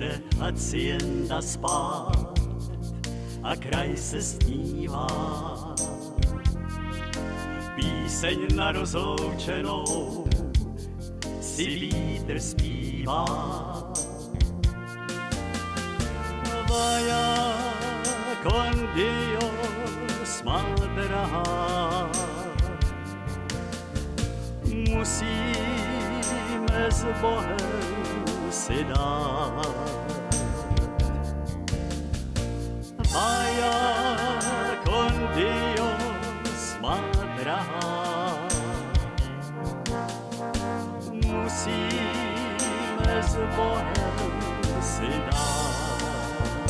jde hacienda spát a kraj se snívá. Píseň na rozloučenou si vítr zpívá. Vaya con Dios, má drahá, musíme s Bohem si dát. Vaya con Dios, má drahá, musíme s Bohem si dát.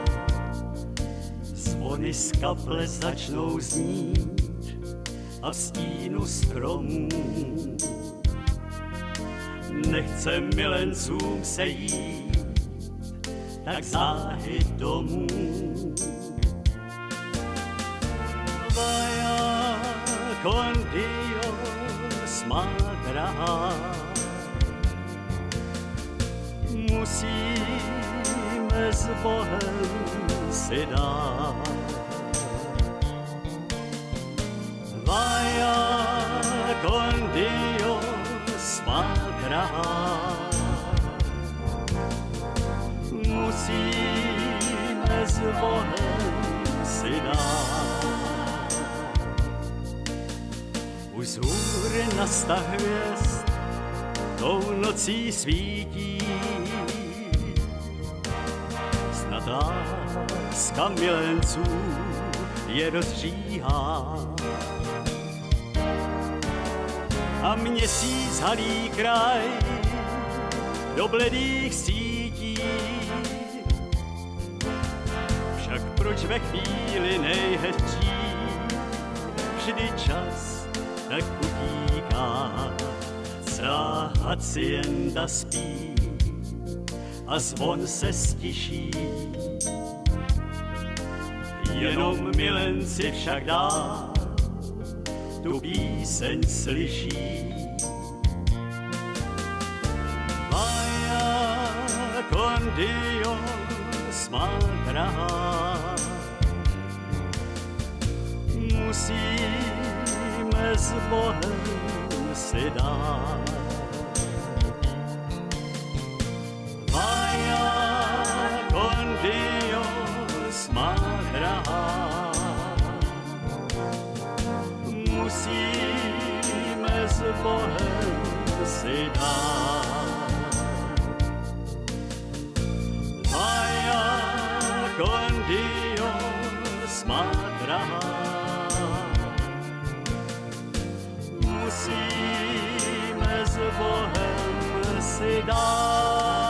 Zvony z kaple začnou znít a v stínu stromů nechce milencům sejít, tak záhy domů. Vaya con Dios, má drahá, musíme s Bohem si dát. Vaya con Dios, má drahá, musíme s Bohem si dát. Už z hůr na sta hvězd tou nocí svítí, snad láska milenců je rozříhá. A měsíc halí kraj do bledých sítí. Však proč ve chvíli nejhezčí vždy čas tak utíká? Celá hacienda spí a zvon se stiší. Jenom milenci však dál tu píseň slyší. Vaya con Dios, má drahá, musíme s Bohem si dát. Vaya con Dios, má drahá, musíme s Bohem si dát. Vaya con Dios, má drahá, musíme s Bohem si dát.